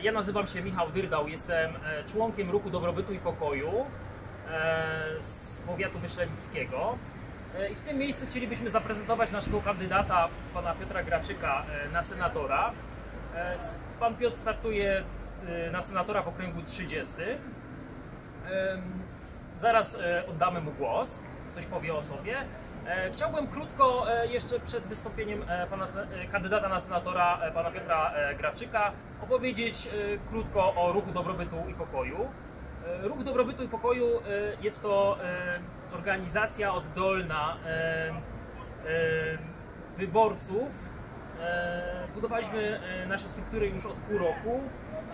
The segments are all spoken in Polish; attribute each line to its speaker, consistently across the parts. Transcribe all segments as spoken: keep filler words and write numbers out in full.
Speaker 1: Ja nazywam się Michał Dyrdał, jestem członkiem Ruchu Dobrobytu i Pokoju z powiatu myślenickiego. I w tym miejscu chcielibyśmy zaprezentować naszego kandydata, pana Piotra Graczyka, na senatora. Pan Piotr startuje na senatora w okręgu trzydziestym. Zaraz oddamy mu głos, coś powie o sobie. Chciałbym krótko jeszcze przed wystąpieniem pana kandydata na senatora, pana Piotra Graczyka, opowiedzieć krótko o Ruchu Dobrobytu i Pokoju. Ruch Dobrobytu i Pokoju jest to organizacja oddolna wyborców. Budowaliśmy nasze struktury już od pół roku.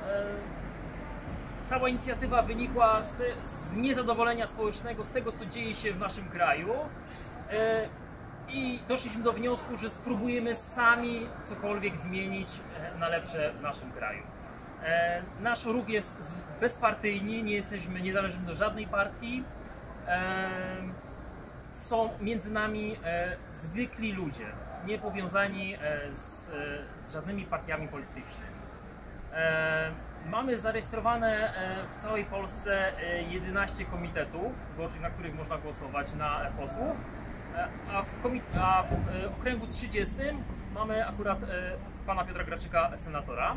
Speaker 1: Cała inicjatywa wynikła z, te, z niezadowolenia społecznego, z tego, co dzieje się w naszym kraju. I doszliśmy do wniosku, że spróbujemy sami cokolwiek zmienić na lepsze w naszym kraju. Nasz ruch jest bezpartyjny, nie jesteśmy, nie zależymy do żadnej partii. Są między nami zwykli ludzie, nie powiązani z, z żadnymi partiami politycznymi. Mamy zarejestrowane w całej Polsce jedenaście komitetów wyborczych, na których można głosować na posłów, a w, a w okręgu trzydziestym mamy akurat pana Piotra Graczyka, senatora.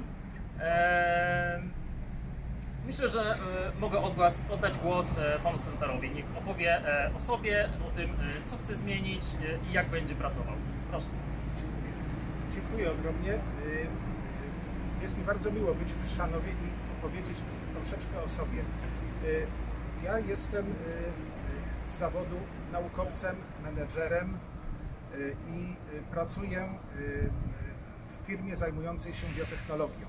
Speaker 1: Myślę, że mogę oddać głos panu senatorowi. Niech opowie o sobie, o tym, co chce zmienić i jak będzie pracował. Proszę.
Speaker 2: Dziękuję, Dziękuję ogromnie. Jest mi bardzo miło być w Chrzanowie i opowiedzieć troszeczkę o sobie. Ja jestem z zawodu naukowcem, menedżerem i pracuję w firmie zajmującej się biotechnologią.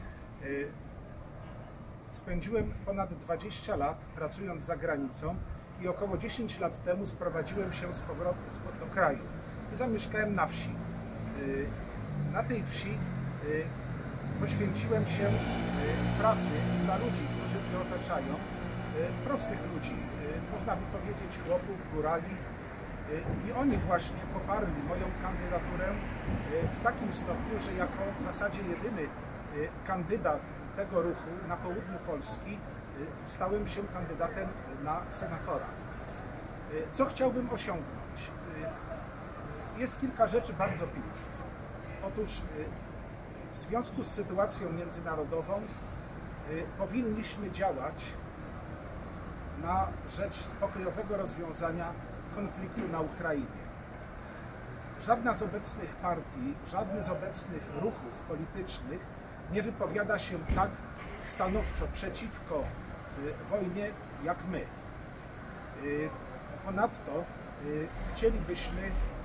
Speaker 2: Spędziłem ponad dwadzieścia lat pracując za granicą i około dziesięć lat temu sprowadziłem się z powrotem do kraju i zamieszkałem na wsi. Na tej wsi poświęciłem się pracy dla ludzi, którzy mnie otaczają, prostych ludzi, można by powiedzieć chłopów, górali, i oni właśnie poparli moją kandydaturę w takim stopniu, że jako w zasadzie jedyny kandydat tego ruchu na południu Polski stałem się kandydatem na senatora. Co chciałbym osiągnąć? Jest kilka rzeczy bardzo pilnych. Otóż w związku z sytuacją międzynarodową powinniśmy działać na rzecz pokojowego rozwiązania konfliktu na Ukrainie. Żadna z obecnych partii, żadny z obecnych ruchów politycznych nie wypowiada się tak stanowczo przeciwko wojnie jak my. Ponadto chcielibyśmy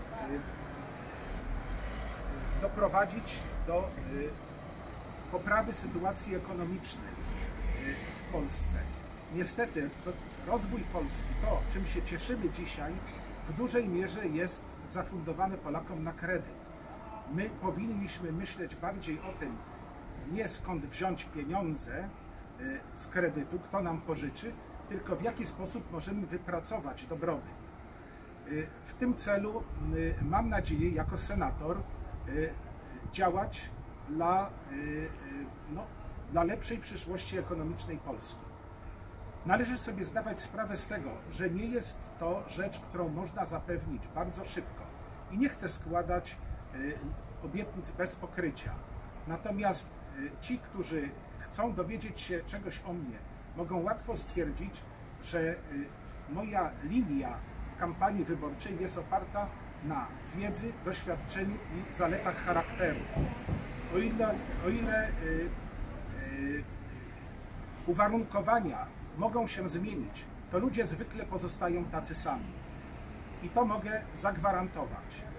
Speaker 2: doprowadzić do poprawy sytuacji ekonomicznej w Polsce. Niestety rozwój Polski, to czym się cieszymy dzisiaj, w dużej mierze jest zafundowane Polakom na kredyt. My powinniśmy myśleć bardziej o tym, nie skąd wziąć pieniądze z kredytu, kto nam pożyczy, tylko w jaki sposób możemy wypracować dobrobyt. W tym celu mam nadzieję jako senator działać dla, no, dla lepszej przyszłości ekonomicznej Polski. Należy sobie zdawać sprawę z tego, że nie jest to rzecz, którą można zapewnić bardzo szybko i nie chcę składać obietnic bez pokrycia. Natomiast ci, którzy chcą dowiedzieć się czegoś o mnie, mogą łatwo stwierdzić, że moja linia kampanii wyborczej jest oparta na wiedzy, doświadczeniu i zaletach charakteru. O ile, o ile y, y, uwarunkowania mogą się zmienić, to ludzie zwykle pozostają tacy sami. I to mogę zagwarantować.